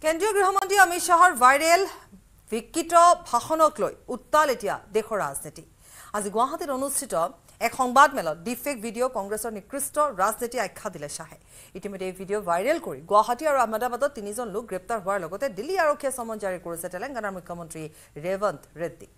কেন্দ্ৰীয় গৃহমন্ত্ৰী অমিত শ্বাহৰ ভাইৰেল বিকৃত ভাষণক লৈ উত্তাল এতিয়া দেশৰ ৰাজনীতি। আজি গুৱাহাটীত অনুষ্ঠিত এক সংবাদমেলত ডিফেক ভিডিঅ' কংগ্ৰেছৰ নিকৃষ্ট ৰাজনীতি আখ্যা দিলে শ্বাহে। ইতিমধ্যে এই ভিডিঅ' ভাইৰেল কৰি গুৱাহাটী আৰু আহমেদাবাদত 3জন লোক গ্ৰেপ্তাৰ হোৱাৰ লগতে দিল্লী আৰক্ষীয়ে সমন জাৰি কৰিছে তেলেংগানাৰ মুখ্যমন্ত্ৰী ৰেৱন্ত ৰেড্ডীক।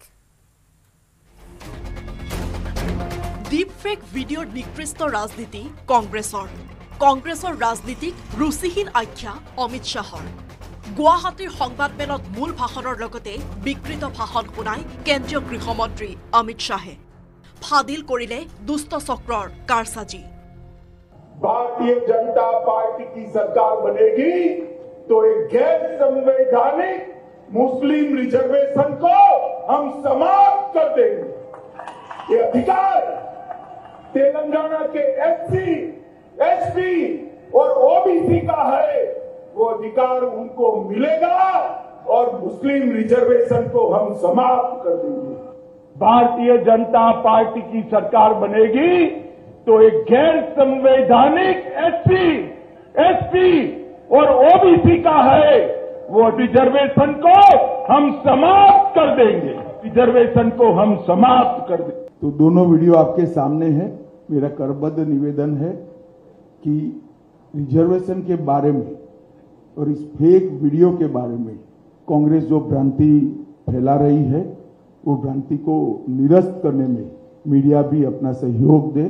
ডিফেক ভিডিঅ'ৰ নিকৃষ্ট ৰাজনীতি কংগ্ৰেছৰ ৰাজনীতিক ৰুচিহীন আখ্যা অমিত শ্বাহৰ। গুৱাহাটীৰ সংবাদমেলত মূল ভাষণৰ লগতে বিকৃত ভাষণ শুনাই কেন্দ্ৰীয় গৃহমন্ত্ৰী অমিত শ্বাহে। ফাদিল কৰিলে দুষ্ট চক্ৰৰ কাৰসাজি। भारतीय जनता पार्टी की सरकार बनेगी तो एक गैर संवैधानिक मुस्लिम रिजर्वेशन को हम समाप्त कर देंगे। ये अधिकार तेलंगाना के एससी, एसटी और ओबीसी का है, वो अधिकार उनको मिलेगा और मुस्लिम रिजर्वेशन को हम समाप्त कर देंगे। भारतीय जनता पार्टी की सरकार बनेगी तो एक गैर संवैधानिक एससी, एसटी और ओबीसी का है, वो रिजर्वेशन को हम समाप्त कर देंगे। रिजर्वेशन को हम समाप्त कर देंगे। तो दोनों वीडियो आपके सामने है। मेरा करबद्ध निवेदन है कि रिजर्वेशन के बारे में और इस फेक वीडियो के बारे में कांग्रेस जो भ्रांति फैला रही है, वो भ्रांति को निरस्त करने में मीडिया भी अपना सहयोग दे।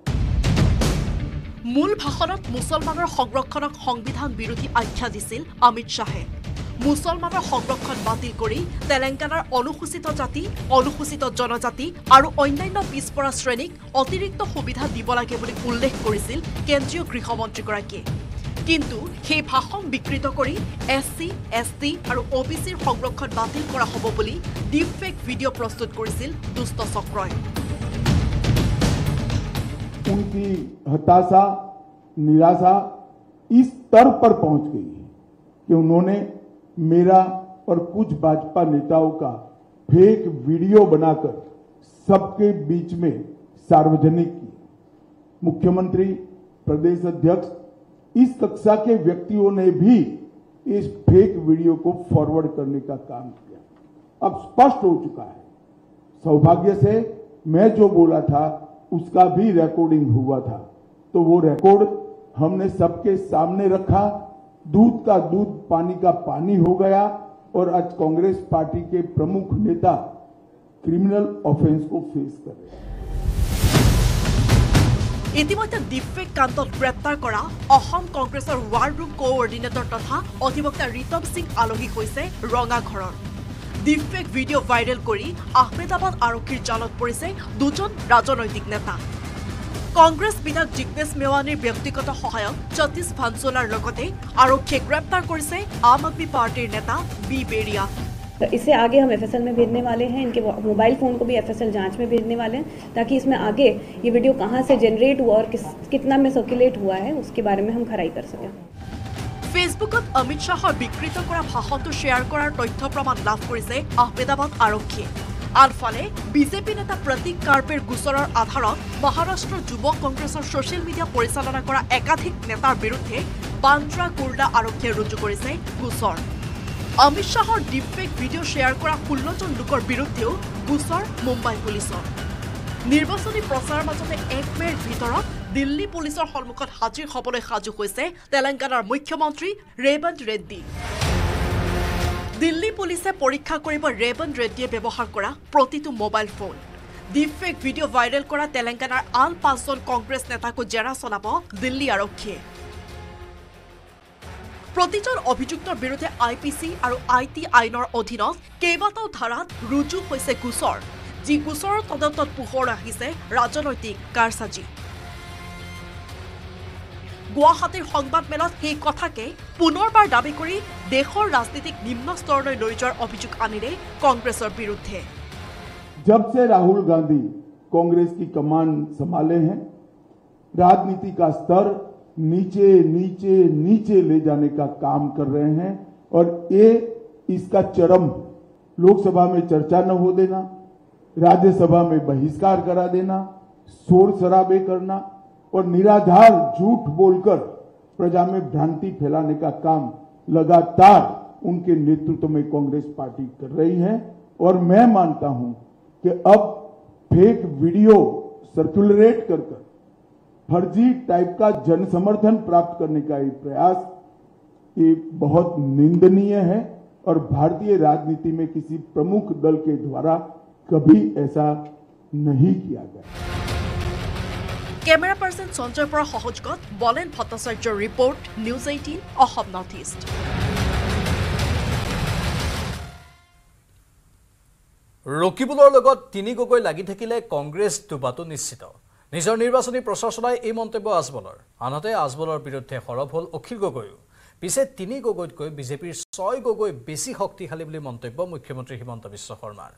মূল ভাষণত মুছলমানৰ সংৰক্ষণক সংবিধান বিৰোধী আখ্যা দিছিল অমিত শ্বাহে। মুছলমানৰ সংৰক্ষণ বাতিল কৰি তেলেংগানাৰ অনুসূচিত জাতি, অনুসূচিত জনজাতি আৰু অন্যান্য পিছপৰা শ্ৰেণীক অতিৰিক্ত সুবিধা দিব লাগে বুলি উল্লেখ কৰিছিল কেন্দ্ৰীয় গৃহমন্ত্ৰীগৰাকীয়ে। কিন্তু সেই ভাষণ বিকৃত কৰি এছচি, এছটি আৰু অবিচিৰ সংৰক্ষণ বাতিল কৰা হ'ব বুলি ডিফেক ভিডিঅ' প্ৰস্তুত কৰিছিল দুষ্ট চক্ৰই। उनकी हताशा, निराशा इस स्तर पर पहुंच गई है कि उन्होंने मेरा और कुछ भाजपा नेताओं का फेक वीडियो बनाकर सबके बीच में सार्वजनिक की। मुख्यमंत्री, प्रदेश अध्यक्ष, इस कक्षा के व्यक्तियों ने भी इस फेक वीडियो को फॉरवर्ड करने का काम किया। अब स्पष्ट हो चुका है। सौभाग्य से मैं जो बोला था उसका भी रिकॉर्डिंग हुआ था, तो वो रिकॉर्ड हमने सबके सामने रखा। दूध का दूध, पानी का पानी हो गया और आज कांग्रेस पार्टी के प्रमुख नेता क्रिमिनल ऑफेंस को फेस कर रहे हैं। ইতিমধ্যে ডিফেক কাণ্ডত গ্ৰেপ্তাৰ কৰা অসম কংগ্ৰেছৰ ৱাৰ ৰুম কোঅৰ্ডিনেটৰ তথা অধিবক্তা ৰিতম সিং আলহী হৈছে ৰঙাঘৰৰ। ডিফেক ভিডিঅ' ভাইৰেল কৰি আহমেদাবাদ আৰক্ষীৰ জালত পৰিছে দুজন ৰাজনৈতিক নেতা। কংগ্ৰেছ বিধায়ক জিগ্নেশ মেৱানীৰ ব্যক্তিগত সহায়ক সতীশ ভানচোলাৰ লগতে আৰক্ষীয়ে গ্ৰেপ্তাৰ কৰিছে আম আদমি পাৰ্টিৰ নেতা বি বেৰিয়া। तो इससे आगे हम एफएसएल में भेजने वाले हैं, इनके मोबाइल फ़ोन को भी एफएसएल जांच में भेजने वाले हैं, ताकि इसमें आगे ये वीडियो कहां से जनरेट हुआ और कितना में सर्कुलेट हुआ है उसके बारे में हम खराई कर सकें। ফেচবুকত অমিত শ্বাহৰ বিকৃত কৰা ভাষণটো শ্বেয়াৰ কৰাৰ তথ্য প্ৰমাণ লাভ কৰিছে আহমেদাবাদ আৰক্ষীয়ে। আনফালে বিজেপি নেতা প্ৰতীক কাৰ্পেৰ গোচৰৰ আধাৰত মহাৰাষ্ট্ৰ যুৱ কংগ্ৰেছৰ ছ'চিয়েল মিডিয়া পৰিচালনা কৰা একাধিক নেতাৰ বিৰুদ্ধে বান্দ্ৰা কুৰ্লা আৰক্ষীয়ে ৰুজু কৰিছে গোচৰ। অমিত শ্বাহৰ ডিফেক ভিডিঅ' শ্বেয়াৰ কৰা 16জন লোকৰ বিৰুদ্ধেও গোচৰ মুম্বাই পুলিচৰ। নিৰ্বাচনী প্ৰচাৰৰ মাজতে 1 মে'ৰ ভিতৰত দিল্লী পুলিচৰ সন্মুখত হাজিৰ হ'বলৈ সাজু হৈছে তেলেংগানাৰ মুখ্যমন্ত্ৰী ৰেৱন্ত ৰেড্ডী। দিল্লী পুলিচে পৰীক্ষা কৰিব ৰেৱন্ত ৰেড্ডীয়ে ব্যৱহাৰ কৰা প্ৰতিটো mobile phone. Deepfake video' viral কৰা তেলেংগানাৰ আন 5জন কংগ্ৰেছ নেতাকো জেৰা চলাব দিল্লী আৰক্ষীয়ে। প্ৰতিজন অভিযুক্তৰ বিৰুদ্ধে IPC আৰু IT আইনৰ অধীনত কেইবাটাও ধাৰাত ৰুজু হৈছে গোচৰ, যি গোচৰৰ তদন্তত পোহৰ আহিছে ৰাজনৈতিক কাৰসাজি। গুৱাহাটীৰ সংবাদমেলত সেই কথাকে পুনৰবাৰ দাবী কৰি দেশৰ ৰাজনীতিক নিম্ন স্তৰলৈ লৈ যোৱাৰ অভিযোগ আনিলে কংগ্ৰেছৰ বিৰুদ্ধে। जब से राहुल गांधी कांग्रेस की कमान संभाले हैं, राजनीति का स्तर नीचे नीचे नीचे ले जाने का काम कर रहे हैं और ये इसका चरम लोकसभा में चर्चा न हो देना, राज्यसभा में बहिष्कार करा देना, शोर शराबे करना और निराधार झूठ बोलकर प्रजा में भ्रांति फैलाने का काम लगातार उनके नेतृत्व में कांग्रेस पार्टी कर रही है। और मैं मानता हूं कि अब फेक वीडियो सर्कुलेट कर फर्जी टाइप का जन समर्थन प्राप्त करने का ये प्रयास ये बहुत निंदनीय है और भारतीय राजनीति में किसी प्रमुख दल के द्वारा कभी ऐसा नहीं किया गया। कैमरा पर्सन संजय बरा सहजगत Balen Bhattacharya report news 18 Assam north east. ৰকিবুলৰ লগত তিনি গগৈ লাগি থাকিলে কংগ্ৰেছ ডুবাটো নিশ্চিত। নিজৰ নিৰ্বাচনী প্ৰচাৰ চলাই এই মন্তব্য আজমলৰ। আনহাতে আজমলৰ বিৰুদ্ধে সৰব হ'ল অখিল গগৈও। পিছে তিনি গগৈতকৈ বিজেপিৰ 6 গগৈ বেছি শক্তিশালী বুলি মন্তব্য মুখ্যমন্ত্ৰী হিমন্ত বিশ্ব শৰ্মাৰ।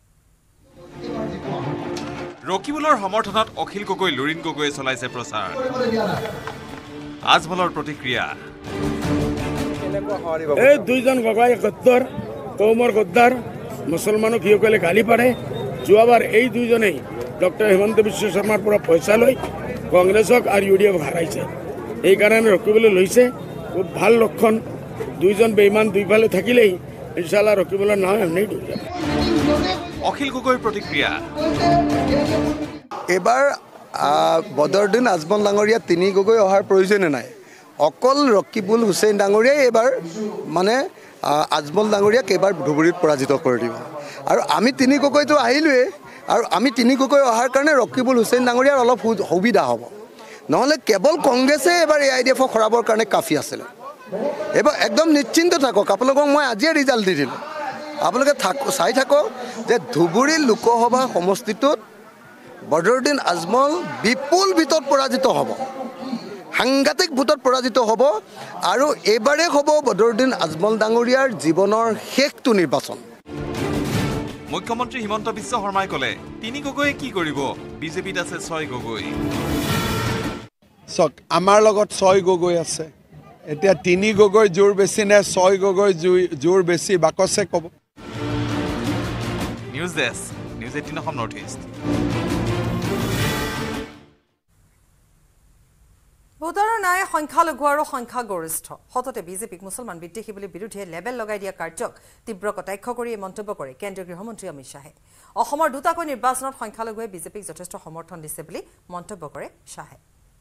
ৰকিবুলৰ সমৰ্থনত অখিল গগৈ লুৰিণ গগৈয়ে চলাইছে প্ৰচাৰ। আজমলৰ প্ৰতিক্ৰিয়া। এই দুইজন গগৈ গদ্দাৰ, কৌমৰ গদ্দাৰ, মুছলমানক সিসকলে গালি পাৰে। যোৱাবাৰ এই দুইজনেই ডক্টৰ হিমন্ত বিশ্ব শৰ্মাৰ পৰা পইচা লৈ কংগ্ৰেছক আৰু UDF হাৰাইছে। এইকাৰণে ৰকিবলৈ লৈছে। খুব ভাল লক্ষণ। দুইজন বেইমান দুইফালে থাকিলেই ইনশাআল্লাহ ৰকিবুলৰ নাম এমনি ডুব যাব। অখিল গগৈৰ প্ৰতিক্ৰিয়া। এবাৰ বদৰুদ্দিন আজমল ডাঙৰীয়া তিনি গগৈ অহাৰ প্ৰয়োজনে নাই। অকল ৰকিবুল হুছেইন ডাঙৰীয়াই এবাৰ মানে আজমল ডাঙৰীয়াক এবাৰ ধুবুৰীত পৰাজিত কৰি দিব। আৰু আমি তিনি গগৈটো আহিলোৱে আৰু আমি তিনি গগৈ অহাৰ কাৰণে ৰকিবুল হুছেইন ডাঙৰীয়াৰ অলপ সুবিধা হ'ব। নহ'লে কেৱল কংগ্ৰেছে এবাৰ AIDF খৰাবৰ কাৰণে কাফি আছিলে। এবাৰ একদম নিশ্চিন্ত থাকক। আপোনালোকক মই আজিয়ে ৰিজাল্ট দি দিলোঁ। আপোনালোকে চাই থাকক যে ধুবুৰী লোকসভা সমষ্টিটোত বদৰুদ্দিন আজমল বিপুল ভোটত পৰাজিত হ'ব, সাংঘাতিক ভোটত পৰাজিত হ'ব। আৰু এইবাৰেই হ'ব বদৰুদ্দিন আজমল ডাঙৰীয়াৰ জীৱনৰ শেষটো নিৰ্বাচন। মুখ্যমন্ত্ৰী হিমন্ত বিশ্ব শৰ্মাই ক'লে তিনি গগৈয়ে কি কৰিব, বিজেপিত আছে 6 গগৈ। চক আমাৰ লগত 6 গগৈ আছে। এতিয়া তিনি গগৈ জোৰ বেছি নে 6 গগৈ জোৰ বেছি বাকচে ক'ব। News desk, news 18 Assam north east. ভোটাৰৰ নাই সংখ্যালঘু আৰু সংখ্যাগৰিষ্ঠ। সততে বিজেপিক মুছলমান বিদ্বেষী বুলি বিৰোধীয়ে লেবেল লগাই দিয়া কাৰ্যক তীব্ৰ কটাক্ষ কৰি এই মন্তব্য কৰে কেন্দ্ৰীয় গৃহমন্ত্ৰী অমিত শ্বাহে। অসমৰ দুটাকৈ নিৰ্বাচনত সংখ্যালঘুৱে বিজেপিক যথেষ্ট সমৰ্থন দিছে বুলি মন্তব্য কৰে শ্বাহে।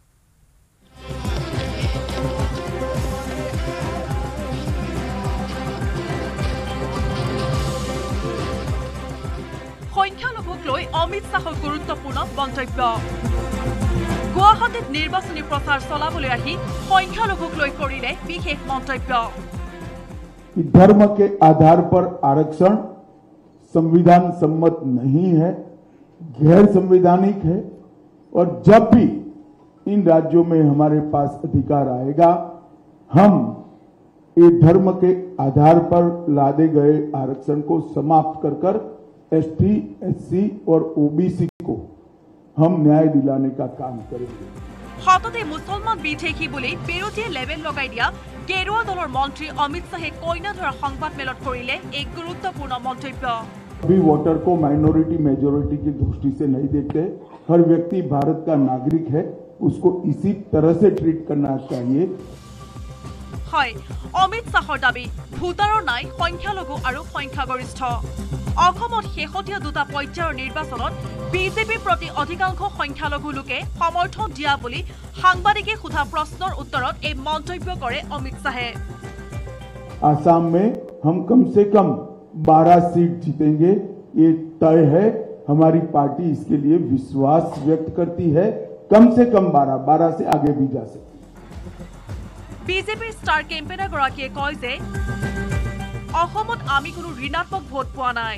সংখ্যালঘুক লৈ অমিত শ্বাহৰ গুৰুত্বপূৰ্ণ মন্তব্য। গুৱাহাটীত নিৰ্বাচনী প্ৰচাৰ চলাবলৈ আহি সংখ্যালঘুক লৈ কৰিলে বিশেষ মন্তব্য। धर्म के आधार पर आरक्षण संविधान सम्मत नहीं है, गैर संवैधानिक है और जब भी इन राज्यों में हमारे पास अधिकार आएगा हम ये धर्म के आधार पर लादे गए आरक्षण को समाप्त कर ST, SC और OBC को हम न्याय दिलाने का काम करेंगे। সততে মুছলমান বিদ্বেষী বুলি বিৰোধীয়ে লেবেল লগাই দিয়া গেৰুৱা দলৰ মন্ত্ৰী অমিত শ্বাহে কইনাধৰা সংবাদ মেলত কৰিলে এক গুৰুত্বপূৰ্ণ মন্তব্য। अभी वोटर को माइनॉरिटी मेजॉरिटी की दृष्टि से नहीं देखते। हर व्यक्ति भारत का नागरिक है, उसको इसी तरह से ट्रीट करना चाहिए। হয়, অমিত শ্বাহৰ দাবী ভোটাৰৰ নাই সংখ্যালঘু আৰু সংখ্যাগৰিষ্ঠ। অসমত শেহতীয়া দুটা পৰ্যায়ৰ নিৰ্বাচনত বিজেপিৰ প্ৰতি অধিকাংশ সংখ্যালঘু লোকে সমৰ্থন দিয়া বুলি সাংবাদিকে সোধা প্ৰশ্নৰ উত্তৰত এই মন্তব্য কৰে অমিত শ্বাহে। आसाम में हम कम से कम 12 सीट जीतेंगे, ये तय है। हमारी पार्टी इसके लिए विश्वास व्यक्त करती है। कम से कम 12 से आगे भी जा सकते। বিজেপিৰ ষ্টাৰ কেম্পেইনাৰগৰাকীয়ে কয় যে অসমত আমি কোনো ঋণাত্মক ভোট পোৱা নাই।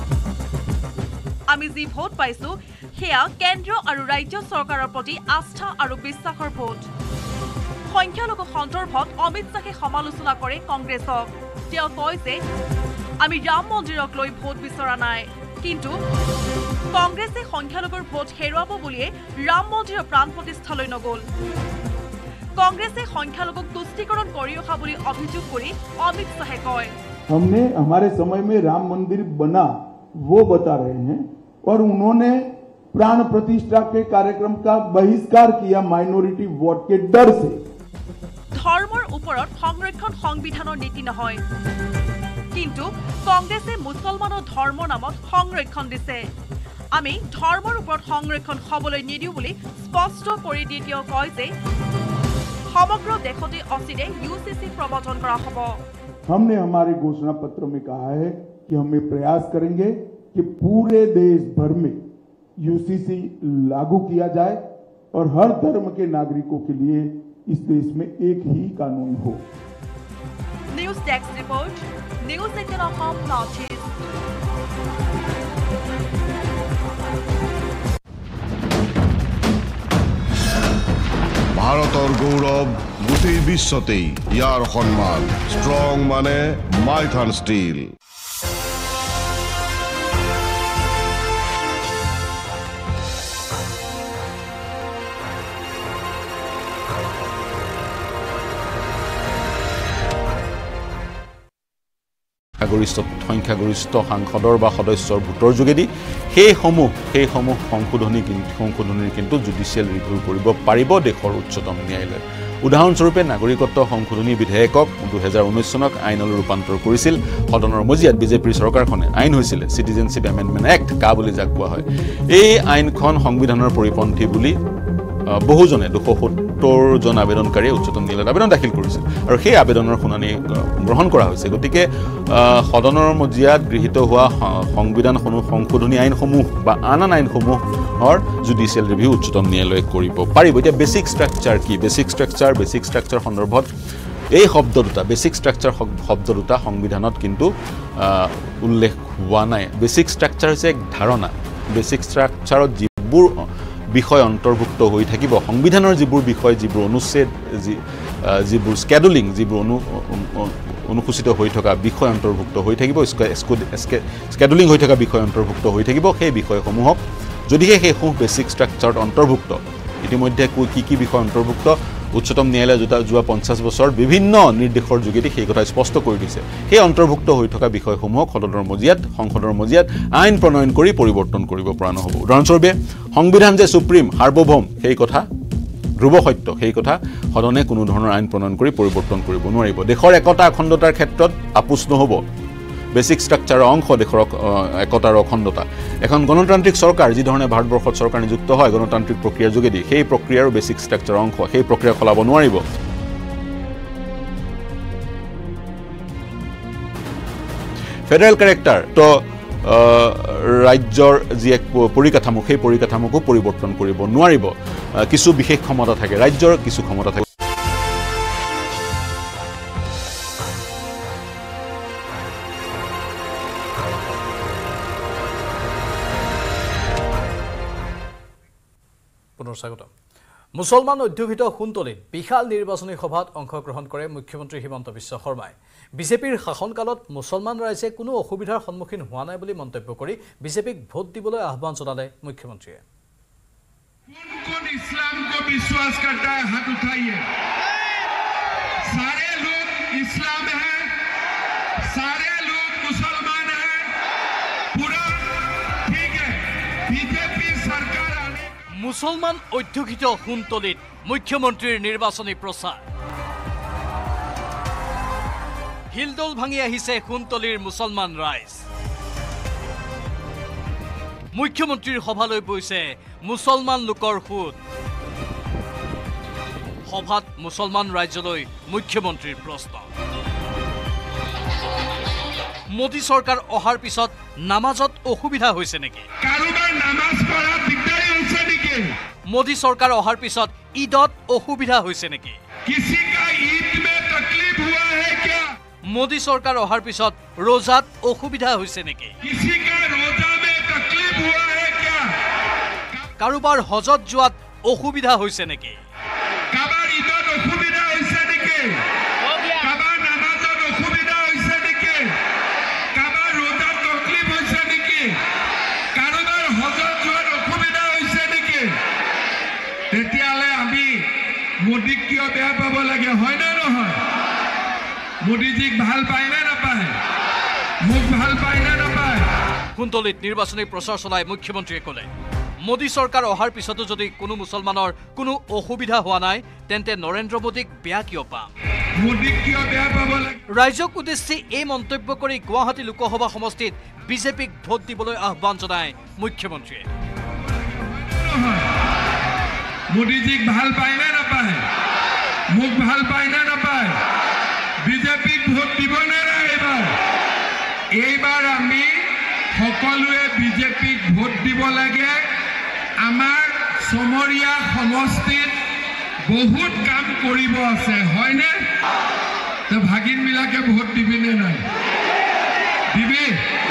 আমি যি ভোট পাইছো সেয়া কেন্দ্ৰ আৰু ৰাজ্য চৰকাৰৰ প্ৰতি আস্থা আৰু বিশ্বাসৰ ভোট। সংখ্যালঘু সন্দৰ্ভত অমিত শ্বাহে সমালোচনা কৰে কংগ্ৰেছক। তেওঁ কয় যে আমি ৰাম মন্দিৰক লৈ ভোট বিচৰা নাই, কিন্তু কংগ্ৰেছে সংখ্যালঘুৰ ভোট হেৰুৱাব বুলিয়ে ৰাম মন্দিৰৰ প্ৰাণ প্ৰতিষ্ঠালৈ নগ'ল। কংগ্ৰেছে সংখ্যালঘুক তুষ্টিকৰণ কৰি ৰখা বুলি অভিযোগ কৰি অমিত শ্বাহে কয় हमने हमारे समय में राम मंदिर बना वो बता रहे हैं और उन्होंने प्राण प्रतिष्ठा के कार्यक्रम का बहिष्कार किया माइनॉरिटी वोट के डर से। ধৰ্মৰ ওপৰত সংৰক্ষণ সংবিধানৰ নীতি নহয় কিন্তু কংগ্ৰেছে মুছলমানৰ ধৰ্ম নামত সংৰক্ষণ দিছে আমি ধৰ্মৰ ওপৰত সংৰক্ষণ হ'বলৈ নিদিও বুলি স্পষ্ট কৰি দি তেওঁ কয় যে সমগ্ৰ দেশতে অচিৰে यूसीसी প্ৰৱৰ্তন কৰা হ'ব हमने हमारे घोषणा पत्र में कहा है कि हम ये प्रयास करेंगे कि पूरे देश भर में यूसीसी लागू किया जाए और हर धर्म के नागरिकों के लिए इस देश में एक ही कानून हो news desk report news 18 Assam north east ভাৰতৰ গৌৰৱ গোটেই বিশ্বতেই ইয়াৰ সন্মান ষ্ট্ৰং মানে মাইথান ষ্টীল সংখ্যাগৰিষ্ঠ সাংসদৰ বা সদস্যৰ ভোটৰ যোগেদি সেইসমূহ সংশোধনীৰ কিন্তু জুডিচিয়েল ৰিভিউ কৰিব পাৰিব দেশৰ উচ্চতম ন্যায়ালয় উদাহৰণস্বৰূপে নাগৰিকত্ব সংশোধনী বিধেয়কক 2019 চনত আইনলৈ ৰূপান্তৰ কৰিছিল সদনৰ মজিয়াত বিজেপিৰ চৰকাৰখনে আইন হৈছিল সিটিজেনশিপ এমেন্ডমেন্ট এক্ট কা বুলি যাক কোৱা হয় এই আইনখন সংবিধানৰ পৰিপন্থী বুলি বহুজনে 270 জন আবেদনকাৰীয়ে উচ্চতম ন্যায়ালয়ত আবেদন দাখিল কৰিছিল আৰু সেই আবেদনৰ শুনানি গ্ৰহণ কৰা হৈছে গতিকে সদনৰ মজিয়াত গৃহীত হোৱা সংবিধান সংশোধনী আইনসমূহ বা আন আইনসমূহৰ জুডিচিয়েল ৰিভিউ উচ্চতম ন্যায়ালয়ে কৰিব পাৰিব এতিয়া বেসিক ষ্ট্ৰাকচাৰ সন্দৰ্ভত এই শব্দ দুটা বেসিক ষ্ট্ৰাকচাৰ শব্দ দুটা সংবিধানত কিন্তু উল্লেখ হোৱা নাই বেসিক ষ্ট্ৰাকচাৰ হৈছে এক ধাৰণা বেসিক ষ্ট্ৰাকচাৰত যিবোৰ বিষয় অন্তৰ্ভুক্ত হৈ থাকিব সংবিধানৰ যিবোৰ বিষয় যিবোৰ অনুচ্ছেদ যিবোৰ স্কেডুলিং যিবোৰ অনুসূচিত হৈ থকা বিষয় অন্তৰ্ভুক্ত হৈ থাকিব স্কেডুলিং হৈ থকা বিষয় অন্তৰ্ভুক্ত হৈ থাকিব সেই বিষয়সমূহক যদিহে সেই বেসিক ষ্ট্ৰাকচাৰত অন্তৰ্ভুক্ত ইতিমধ্যে কি বিষয় অন্তৰ্ভুক্ত উচ্চতম ন্যায়ালয়ে যোৱা 50 বছৰ বিভিন্ন নিৰ্দেশৰ যোগেদি সেই কথা স্পষ্ট কৰি দিছে সেই অন্তৰ্ভুক্ত হৈ থকা বিষয়সমূহক সংসদৰ মজিয়াত আইন প্ৰণয়ন কৰি পৰিৱৰ্তন কৰিব পৰা নহ'ব উদাহৰণস্বৰূপে সংবিধান যে সুপ্ৰিম সাৰ্বভৌম সেই কথা ধ্ৰুৱ সত্য সেই কথা সদনে কোনো ধৰণৰ আইন প্ৰণয়ন কৰি পৰিৱৰ্তন কৰিব নোৱাৰিব দেশৰ একতা অখণ্ডতাৰ ক্ষেত্ৰত আপোচ নহ'ব বেসিক ষ্ট্ৰাকচাৰৰ অংশ দেশৰ একতাৰ অখণ্ডতা এখন গণতান্ত্ৰিক চৰকাৰ যি ধৰণে ভাৰতবৰ্ষত চৰকাৰ নিযুক্ত হয় গণতান্ত্ৰিক প্ৰক্ৰিয়াৰ যোগেদি সেই প্ৰক্ৰিয়াৰ বেসিক ষ্ট্ৰাকচাৰৰ অংশ সেই প্ৰক্ৰিয়া খলাব নোৱাৰিব ফেডাৰেল ক্যাৰেক্টাৰ তো ৰাজ্যৰ যি এক পৰিকাঠামো সেই পৰিকাঠামোকো পৰিৱৰ্তন কৰিব নোৱাৰিব কিছু বিশেষ ক্ষমতা থাকে ৰাজ্যৰ কিছু ক্ষমতা থাকে মুছলমান অধ্যুষিত সোণতলীত বিশাল নিৰ্বাচনী সভাত অংশগ্ৰহণ কৰে মুখ্যমন্ত্ৰী হিমন্ত বিশ্ব শৰ্মাই বিজেপিৰ শাসনকালত মুছলমান ৰাইজে কোনো অসুবিধাৰ সন্মুখীন হোৱা নাই বুলি মন্তব্য কৰি বিজেপিক ভোট দিবলৈ আহ্বান জনালে মুখ্যমন্ত্ৰীয়ে কোন ইসলাম को विश्वास करता है हाथ उठाइए सारे लोग इस्लाम है सारे लोग मुसलमान है पूरा ठीक है बीजेपी सरकार মুছলমান অধ্যুষিত সোণতলীত মুখ্যমন্ত্ৰীৰ নিৰ্বাচনী প্ৰচাৰ হিলদল ভাঙি আহিছে সোণতলীৰ মুছলমান ৰাইজ মুখ্যমন্ত্ৰীৰ সভালৈ বৈছে মুছলমান লোকৰ সুত সভাত মুছলমান ৰাজ্যলৈ মুখ্যমন্ত্ৰীৰ প্ৰশ্ন মোদী চৰকাৰ অহাৰ পিছত নামাজত অসুবিধা হৈছে নেকি কাৰোবাৰ নামাজ পঢ়া দিগদাৰি হৈছে নেকি মোদী চৰকাৰ অহাৰ পিছত ঈদত অসুবিধা হৈছে নেকি किसी का ईद में तकलीफ हुआ है क्या মোদী চৰকাৰ অহাৰ পিছত रोजात অসুবিধা হৈছে নেকি किसी का रोजा में तकलीफ हुआ है क्या কাৰোবাৰ হজত যোৱাত অসুবিধা হৈছে নেকি কাৰোবাৰ ঈদত অসুবিধা হৈছে নেকি কাৰোবাৰ নামাজত অসুবিধা হৈছে নেকি কাৰোবাৰ ৰোজাত তকলিফ হৈছে নেকি কাৰোবাৰ হজত যোৱাত অসুবিধা হৈছে নেকি তেতিয়ালে আমি মোদীক কিয় বেয়া পাব লাগে হয় না নহয় মোদীজীক ভাল পায় না নাপায় মোক ভাল পায় না নাপায় সোণতলীত নিৰ্বাচনী প্ৰচাৰ চলাই মুখ্যমন্ত্ৰীয়ে ক'লে মোদী চৰকাৰ অহাৰ পিছতো যদি কোনো মুছলমানৰ কোনো অসুবিধা হোৱা নাই তেন্তে নৰেন্দ্ৰ মোদীক বেয়া কিয় পাম ৰাইজক উদ্দেশ্যি এই মন্তব্য কৰি গুৱাহাটী লোকসভা সমষ্টিত বিজেপিক ভোট দিবলৈ আহ্বান জনায় মুখ্যমন্ত্ৰীয়ে মোদীজীক ভাল পায় নে নাপায় মোক ভাল পায় নে নাপায় বিজেপিক ভোট দিব নে নাই এইবাৰ আমি সকলোৱে বিজেপিক ভোট দিব লাগে আমাৰ সমৰীয়া সমষ্টিত বহুত কাম কৰিব আছে হয়নে তো ভাগিনবিলাকে ভোট দিবিনে নাই দিবি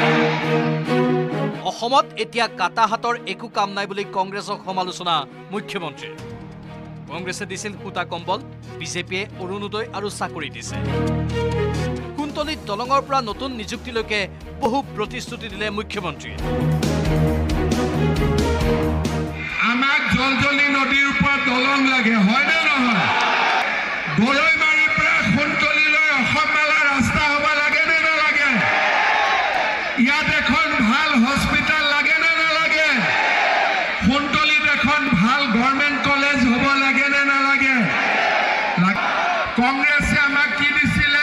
অসমত এতিয়া কাটাহাতৰ একো কাম নাই বুলি কংগ্ৰেছক সমালোচনা মুখ্যমন্ত্ৰীৰ কংগ্ৰেছে দিছিল সূতা কম্বল বিজেপিয়ে অৰুণোদয় আৰু চাকৰি দিছে কুন্তলিত দলঙৰ পৰা নতুন নিযুক্তিলৈকে বহু প্ৰতিশ্ৰুতি দিলে মুখ্যমন্ত্ৰীয়ে আমাক জলজলি নদীৰ ওপৰত দলং লাগে হয়নে নহয় বৰৈমাৰীৰ পৰা কুন্তলিলৈ অসমমালা ৰাস্তা হ'ব লাগে নে নালাগে ইয়াত এখন ভাল হস্পিটেল লাগে নে নালাগে কুন্তলিত এখন ভাল গভৰ্ণমেণ্ট কলেজ হ'ব লাগে নে নালাগে কংগ্ৰেছে আমাক কি দিছিলে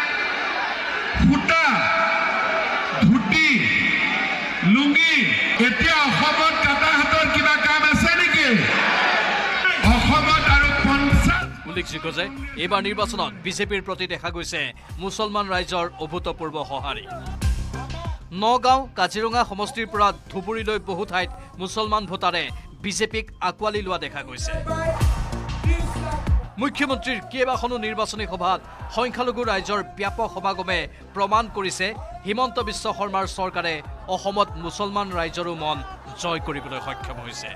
সূতা ধুতি লুঙি এতিয়া অসমত কাটাহাতৰ কিবা কাম আছে নেকি অসমত আৰু 50 উল্লেখযোগ্য যে এইবাৰ নিৰ্বাচনত বিজেপিৰ প্ৰতি দেখা গৈছে মুছলমান ৰাইজৰ অভূতপূৰ্ব সঁহাৰি নগাঁও কাজিৰঙা সমষ্টিৰ পৰা ধুবুৰীলৈ বহু ঠাইত মুছলমান ভোটাৰে বিজেপিক আঁকোৱালি লোৱা দেখা গৈছে মুখ্যমন্ত্ৰীৰ কেইবাখনো নিৰ্বাচনী সভাত সংখ্যালঘু ৰাইজৰ ব্যাপক সমাগমে প্ৰমাণ কৰিছে হিমন্ত বিশ্ব শৰ্মাৰ চৰকাৰে অসমত মুছলমান ৰাইজৰো মন জয় কৰিবলৈ সক্ষম হৈছে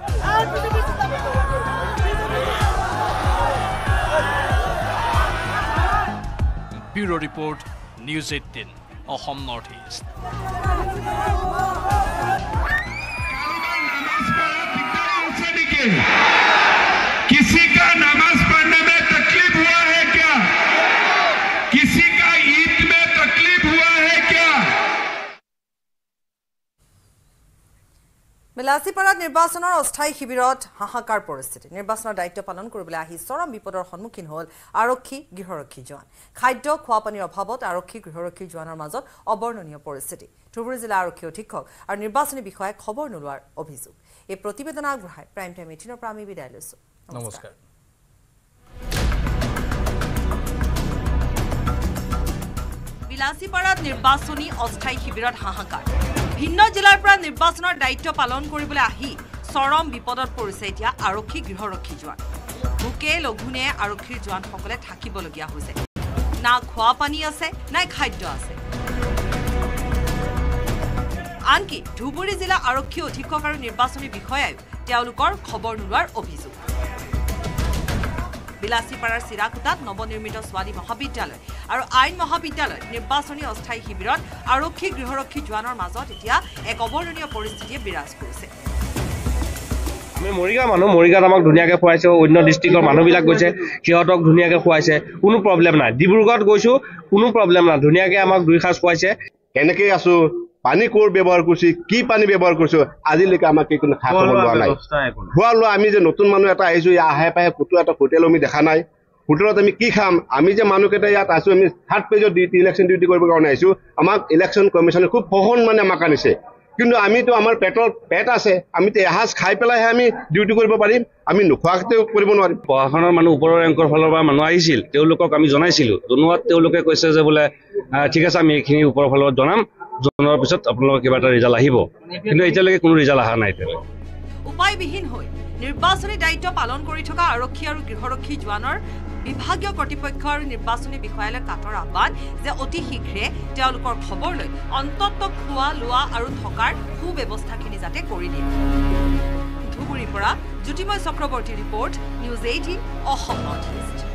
bureau report news 18 Assam north east किसी का नमाज पढ़ने में तकलीफ हुआ है क्या किसी का ईद में तकलीफ हुआ है क्या বিলাসীপাৰাত নিৰ্বাচনৰ অস্থায়ী শিবিৰত হাহাকাৰ পৰিস্থিতি নিৰ্বাচনৰ দায়িত্ব পালন কৰিবলৈ আহি চৰম বিপদৰ সন্মুখীন হ'ল আৰক্ষী গৃহৰক্ষী জোৱান খাদ্য খোৱা পানীৰ অভাৱত আৰক্ষী গৃহৰক্ষী জোৱানৰ মাজত অবৰ্ণনীয় পৰিস্থিতি ধুবুৰী জিলা আৰক্ষী অধীক্ষক আৰু নিৰ্বাচনী বিষয়াই খবৰ নোলোৱাৰ অভিযোগ এই প্ৰতিবেদন আগবঢ়াই প্ৰাইম টাইম 18 পৰা আমি বিদায় লৈছো নমস্কাৰ বিলাসীপাৰাত নিৰ্বাচনী অস্থায়ী শিবিৰত হাহাকাৰ ভিন্ন জিলাৰ পৰা নিৰ্বাচনৰ দায়িত্ব পালন কৰিবলৈ আহি চৰম বিপদত পৰিছে এতিয়া আৰক্ষী গৃহৰক্ষী জোৱান ভোকে লঘুনে আৰক্ষীৰ জোৱানসকলে থাকিবলগীয়া হৈছে না খোৱা পানী আছে নাই খাদ্য আছে আনকি ধুবুৰী জিলা আৰক্ষী অধীক্ষক আৰু নিৰ্বাচনী বিষয়াই তেওঁলোকৰ খবৰ নোলোৱাৰ অভিযোগ বিলাসীপাৰাৰ চিৰাকুটাত নৱনিৰ্মিত ছোৱালী মহাবিদ্যালয় আৰু আইন মহাবিদ্যালয় নিৰ্বাচনী অস্থায়ী শিবিৰত আৰক্ষী গৃহৰক্ষী জোৱানৰ মাজত এতিয়া এক অবৰ্ণনীয় পৰিস্থিতিয়ে বিৰাজ কৰিছে আমি মৰিগাঁও মানুহ মৰিগাঁৱত আমাক ধুনীয়াকৈ খুৱাইছে অন্য ডিষ্ট্ৰিক্টৰ মানুহবিলাক গৈছে সিহঁতক ধুনীয়াকৈ খুৱাইছে কোনো প্ৰব্লেম নাই ডিব্ৰুগড়ত গৈছোঁ কোনো প্ৰব্লেম নাই ধুনীয়াকৈ আমাক দুই সাঁজ খুৱাইছে কেনেকৈ আছোঁ পানী ক'ৰ ব্যৱহাৰ কৰিছে কি পানী ব্যৱহাৰ কৰিছোঁ আজিলৈকে আমাক কোনো খা খবৰ লোৱা নাই খোৱা লোৱা আমি যে নতুন মানুহ এটা আহিছোঁ আহে পাহে ক'তো এটা হোটেল আমি দেখা নাই হোটেলত আমি কি খাম আমি যে মানুহকেইটা ইয়াত আছোঁ আমি 3rd পেজত ইলেকশ্যন ডিউটি কৰিবৰ কাৰণে আহিছোঁ আমাক ইলেকশ্যন কমিশ্যনে খুব সহন মানে আমাক আনিছে কিন্তু আমিতো আমাৰ পেট আছে আমিতো এসাঁজ খাই পেলাইহে আমি ডিউটি কৰিব পাৰিম আমি নোখোৱাকৈ কৰিব নোৱাৰিম প্ৰশাসনৰ মানুহ ওপৰৰ ৰেংকৰ ফালৰ পৰা মানুহ আহিছিল তেওঁলোকক আমি জনাইছিলোঁ জনোৱাত তেওঁলোকে কৈছে যে বোলে ঠিক আছে আমি এইখিনি ওপৰৰ ফালৰ জনাম জনোৱাৰ পিছত আপোনালোকৰ কিবা এটা ৰিজাল্ট আহিব কিন্তু এতিয়ালৈকে কোনো ৰিজাল্ট অহা নাই উপায়বিহীন হৈ নিৰ্বাচনী দায়িত্ব পালন কৰি থকা আৰক্ষী আৰু গৃহৰক্ষী জোৱানৰ বিভাগীয় কৰ্তৃপক্ষ আৰু নিৰ্বাচনী বিষয়ালৈ কাটৰ আহ্বান যে অতি শীঘ্ৰে তেওঁলোকৰ খবৰ লৈ অন্তত খোৱা লোৱা আৰু থকাৰ সুব্যৱস্থাখিনি যাতে কৰি দিয়ে ধুবুৰীৰ পৰা Jyotimoy Chakraborty report news 18 Assam north east